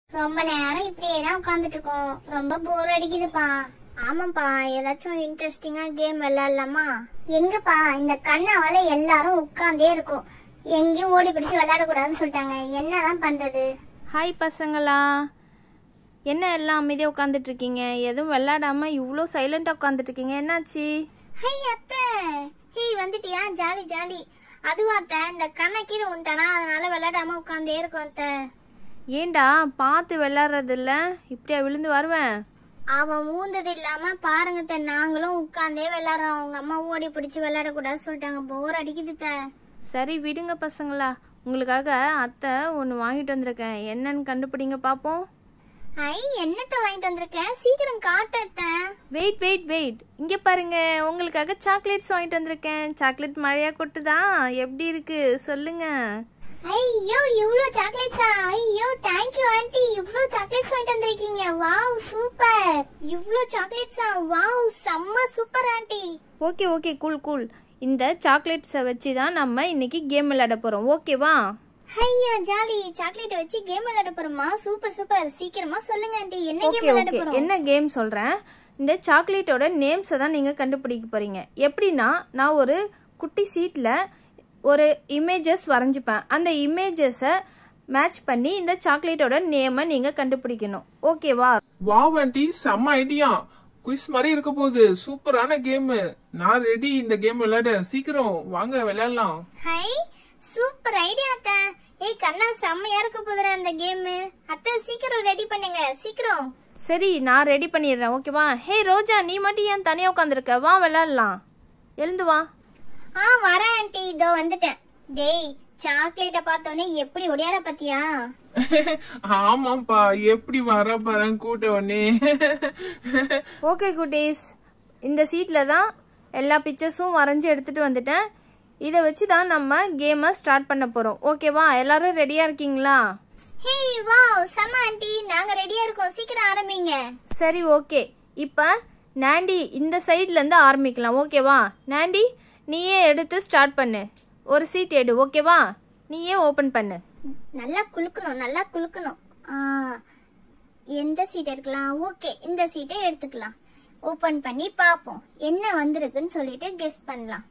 ரொம்ப நேரம் இப்படியே தான் உட்கார்ந்துட்டு இருக்கோம். ரொம்ப போர் அடிக்குதுப்பா. ஆமாப்பா, ஏதாச்சும் இன்ட்ரெஸ்டிங்கா கேம் விளையாடலாமா? எங்கப்பா, இந்த கண்ணாவால எல்லாரும் உட்கார்ந்தே இருக்கும். எங்கேயும் ஓடி பிடிச்சு விளையாட கூடாதுன்னு சொல்லிட்டாங்க. என்னதான் பண்றது? ஹாய் பசங்களா, என்ன எல்லாம் அமைதியாக உட்காந்துட்டு இருக்கீங்க? எதுவும் விளையாடாம இவ்வளோ சைலண்டா உட்காந்துட்டு இருக்கீங்க, என்னாச்சு? ஹை அத்தை, ஹே வந்துட்டியா? Jolly jolly. அதுவா அத்தை, இந்த கண்ணை கீழே உண்டானா அதனால விளையாடாம உட்கார்ந்தே இருக்கும் அத்தை. ஏண்டா பார்த்து விளையாடுறது இல்ல, இப்படியா விழுந்து வருவேன்? அவன் ஊந்தது இல்லாம பாருங்க, நாங்களும் உட்கார்ந்தே விளையாடுறோம். அவங்க அம்மா ஓடி பிடிச்சு விளையாட கூடாது சொல்லிட்டாங்க. போர் அடிக்குது. சரி விடுங்க பசங்களா, உங்களுக்காக அத்தை ஒன்று வாங்கிட்டு வந்திருக்கேன். என்னன்னு கண்டுபிடிங்க பார்ப்போம். ஐ, என்னத்தை வாங்கிட்டு வந்திருக்கேன்? சீக்கிரம் காட்ட. வெயிட் வெயிட் வெயிட், இங்கே பாருங்க, உங்களுக்காக சாக்லேட்ஸ் வாங்கிட்டு வந்திருக்கேன். சாக்லேட் மழையா கொட்டுதா? எப்படி இருக்கு சொல்லுங்க. ஐயோ, இவ்ளோ சாக்லேட்ஸா? ஐயோ, தேங்க் யூ ஆன்ட்டி. இவ்ளோ சாக்லேட்ஸ் வாங்கிட்டு வந்திருக்கீங்க. Wow, super. இவ்ளோ சாக்லேட்ஸா? வாவ், செம்ம super aunty. Okay okay, cool cool. இந்த சாக்லேட்ஸை வச்சு தான் நம்ம இன்னைக்கு கேம் விளையாட போறோம், ஓகேவா? ஐயா ஜாலி. சாக்லேட் வச்சு கேம் விளையாட போறோமா? Super super. சீக்கிரமா சொல்லுங்க ஆன்ட்டி, என்ன கேம் விளையாட போறோம்? என்ன கேம் சொல்றேன். இந்த சாக்லேட்டோட நேம்ஸை தான் நீங்க கண்டுபிடிக்க போறீங்க. எப்படின்னா, நான் ஒரு குட்டி சீட்ல ஒரு இமேஜஸ் வரைஞ்சிப்பேன். அந்த இமேஜஸை மேட்ச் பண்ணி இந்த சாக்லேட்டோட நேமை நீங்க கண்டுபிடிக்கணும், ஓகேவா? வாவ் ஆண்டி, செம்ம ஐடியா. குயிஸ் மாதிரி இருக்க போகுது. சூப்பரான கேம். நான் ரெடி இந்த கேம் விளையாட. சீக்கிரம் வாங்க விளையாடலாம். ஹை, சூப்பர் ஐடியா அத்தை. ஏய் கண்ணா, செம்மையா இருக்க போதுற அந்த கேம். அத்தை சீக்கிரம் ரெடி பண்ணுங்க, சீக்கிரம். சரி, நான் ரெடி பண்ணிடுறேன், ஓகேவா? ஹே ரோஜா, நீ மட்டும் ஏன் தனியா உட்காந்துருக்க? வா விளையாடலாம், எழுந்து வா. வரேன் ஆன்ட்டி, இதோ வந்துட்டேன். டேய், சாக்லேட்ட பார்த்தோன்னே எப்படி ஒடியார பத்தியா? ஆமாப்பா, எப்படி வர பாரு கூட்ட உடனே. ஓகே குட்டீஸ், இந்த சீட்ல தான் எல்லா பிக்சர்ஸும் வரைஞ்சி எடுத்துட்டு வந்துட்டேன். இதை வச்சு தான் நம்ம கேமை ஸ்டார்ட் பண்ண போறோம், ஓகேவா? எல்லாரும் ரெடியா இருக்கீங்களா? ஹே வாவ், செம ஆன்ட்டி, நாங்க ரெடியா இருக்கோம். சீக்கிரம் ஆரம்பிங்க. சரி ஓகே, இப்போ நாண்டி இந்த சைட்ல இருந்து ஆரம்பிக்கலாம், ஓகேவா? நாண்டி, நீயே எடுத்து ஸ்டார்ட் பண்ணு. ஒரு சீட் எடு, ஓகேவா? நீயே ஓபன் பண்ணு. நல்லா குலுக்கணும், நல்லா குலுக்கணும். எந்த சீட் எடுக்கலாம்? ஓகே, இந்த சீட்டை எடுத்துக்கலாம். ஓபன் பண்ணி பாப்போம் என்ன வந்திருக்குன்னு சொல்லிட்டு கெஸ் பண்ணலாம்.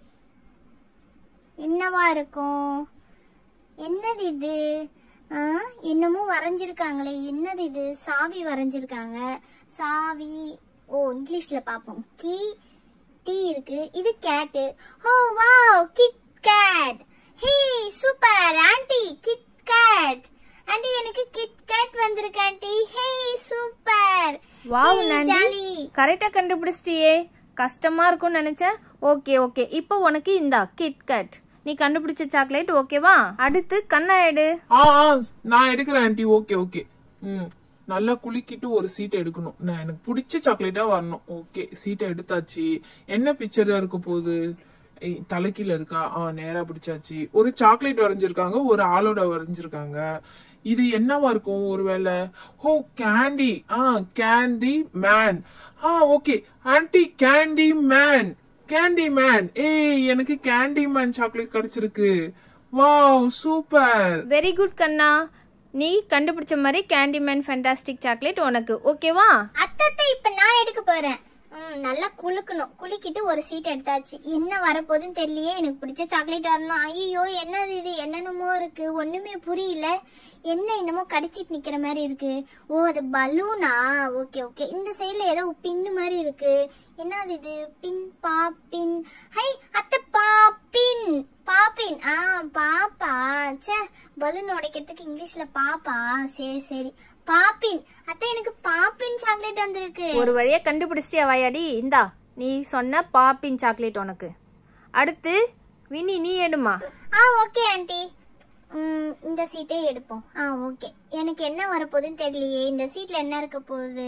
என்னவா இருக்கும்? என்னது இது? என்னமோ வரைஞ்சிருக்காங்களே, என்னது இது? சாவி வரைஞ்சிருக்காங்க. சாவி. ஓ, இங்கிலீஷ்ல பாப்போம். கீ, டீ இருக்கு. இது cat. Oh wow, KitKat. Hey super aunty, KitKat. Aunty, எனக்கு கிட் கேட் வந்திருக்கு ஆன்ட்டி. Hey super. வாவ் நாண்டி, கரெக்டா கண்டுபிடிச்சிட்டியே. கஷ்டமா இருக்கும்னு நினைச்சேன். ஓகே ஓகே, இப்போ உனக்கு இந்தா கிட் கேட். நீ கண்டுபிடிச்ச சாக்லேட், ஓகேவா? அடுத்து கண்ணா எடு. நான் எடுக்கிறேன் ஆன்ட்டி. Okay okay. நல்லா குலுக்கிட்டு ஒரு சீட் எடுக்கணும். நான் எனக்கு பிடிச்ச சாக்லேட்டா வரணும். ஓகே, சீட்டை எடுத்தாச்சு. என்ன பிக்சரா இருக்க போகுது? தலைக்கீழ இருக்கா? நேரா பிடிச்சாச்சு. ஒரு சாக்லேட் வரைஞ்சிருக்காங்க, ஒரு ஆளோட வரைஞ்சிருக்காங்க. இது என்னவா இருக்கும்? ஒருவேளை candy. Candy man. Okay aunty, candy man. Candy man. எனக்கு கேண்டி மேன் சாக்லேட் கிடைச்சிருக்கு. Wow, super. வெரி குட் கண்ணா, நீ கண்டுபிடிச்ச மாதிரி கேண்டிமேன் ஃபேண்டாஸ்டிக் சாக்லேட் உனக்கு, ஓகேவா? அத்தை, இப்ப நான் எடுக்க போறேன். நல்லா குலுக்கணும். குலுக்கிட்டு ஒரு சீட் எடுத்தாச்சு. என்ன வரப்போகுதுன்னு தெரியலையே. எனக்கு பிடிச்ச சாக்லேட் வரணும். ஐயோ, என்னது இது? என்னென்னமோ இருக்கு, ஒண்ணுமே புரியல. என்ன என்னமோ கடிச்சிட்டு நிக்கிற மாதிரி இருக்கு. ஓ, அது பலூனா? Okay okay. இந்த சைடுல ஏதோ பின்னு மாதிரி இருக்கு. என்னது இது? பின், பாப்பின். ஹை அத்தை, பாப்பின். பாப்பின். பாப்பா. சே, பலூன் உடைக்கிறதுக்கு இங்கிலீஷ்ல பாப்பா. சரி சரி, பாப்பின். அத்தை, எனக்கு பாப்பின் சாக்லேட் வந்திருக்கு. ஒரு வழியா கண்டுபிடிச்சியா வாயாடி? இந்தா, நீ சொன்ன பாப்பின் சாக்லேட் உனக்கு. அடுத்து வினி, நீ எடுமா. ஓகே ஆன்ட்டி, இந்த சீட்டே எடுப்போம். ஓகே. எனக்கு என்ன வரப்போகுதுன்னு தெரியலையே. இந்த சீட்ல என்ன இருக்க போகுது?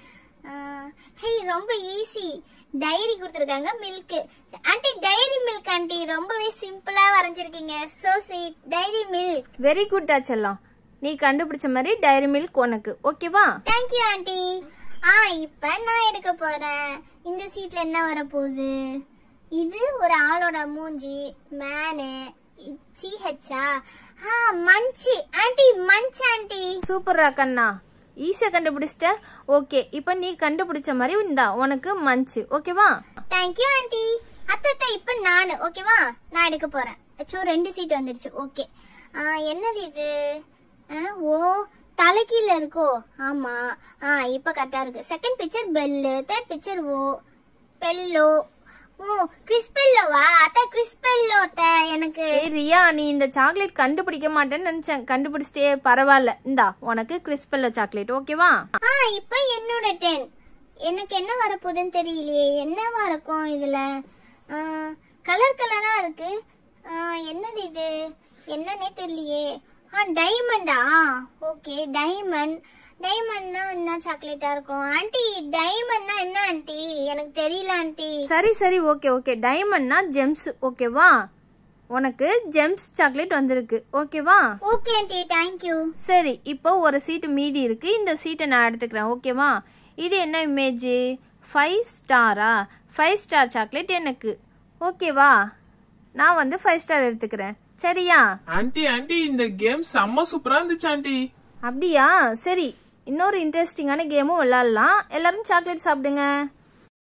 ஹே, ரொம்ப ஈஸி. டைரி கொடுத்துருக்காங்க, Milk. Aunty, Dairy Milk aunty. ரொம்பவே சிம்பிளா வரைஞ்சிருக்கீங்க. So sweet. Dairy Milk. Very good ஆச்சல்லாம், நீ கண்டுபிடிச்ச மாதிரி டைரி மில்க் உனக்கு, ஓகேவா? Thank you aunty. இப்ப நான் எடுக்க போறேன். இந்த சீட்ல என்ன வரப்போகுது? இது ஒரு ஆளோட மூஞ்சி, மேனு. CHஆ மஞ்சி ஆண்டி மஞ்ச் ஆண்டி. சூப்பரா கண்ணா, ஈஸியா கண்டுபிடிச்சிட்ட. ஓகே, இப்போ நீ கண்டுபிடிச்ச மாதிரி இந்தா உனக்கு மஞ்சு. ஓகேவா? Thank you aunty. அத்தை இப்போ நான் ஓகேவா, நான் எடுக்க போறேன். அச்சோ 2 சீட் வந்துடுச்சு. ஓகே, என்னது இது? ஓ தலைக்கீழ இருக்கோ? ஆமா, இப்போ கரெக்டா இருக்கு. Second picture bell, third picture oh பெல்லோ. ஓ கிறிஸ்பெல்லோவா? அத்தை கிறிஸ்பெல்லோ அத்தை. எனக்கு ரியா, நீ இந்த சாக்லேட் கண்டுபிடிக்க மாட்டேன்னு நினைச்சேன், கண்டுபிடிச்சிட்டே. பரவாயில்ல, இந்தா உனக்கு கிறிஸ்பெல்லோ சாக்லேட். ஓகேவா? இப்போ என்னோட 10. எனக்கு என்ன வரப்போகுதுன்னு தெரியலையே. என்னவா இருக்கும் இதுல? கலர் கலரா இருக்கு. என்னது இது? என்னன்னே தெரியலையே. டைமண்டா? Okay, diamond. டைமண்ட்னா என்ன சாக்லேட்டா இருக்கும்? ஆண்டி டைமண்ட்னா என்ன ஆண்டி? எனக்கு தெரியல ஆண்டி. சரி ஓகே. டைமண்ட்னா ஜெம்ஸ். ஓகேவா? உனக்கு ஜெம்ஸ் சாக்லேட் வந்திருக்கு. ஓகேவா? Okay aunty, thank you. சரி, இப்போ ஒரு சீட்டு மீதி இருக்கு. இந்த சீட்டை நான் எடுத்துக்கிறேன். ஓகேவா? இது என்ன இமேஜ்? 5 ஸ்டாரா? 5 ஸ்டார் சாக்லேட் எனக்கு. ஓகேவா? நான் வந்து 5 ஸ்டார் எடுத்துக்கிறேன். சரியா? ஆண்டி இந்த கேம் செம்ம சூப்பரா இருந்துச்சு ஆண்டி. அப்படியா? சரி, இன்னொரு இன்ட்ரெஸ்டிங்கான கேமும் விளையாடலாம். எல்லாரும் சாக்லேட் சாப்பிடுங்க.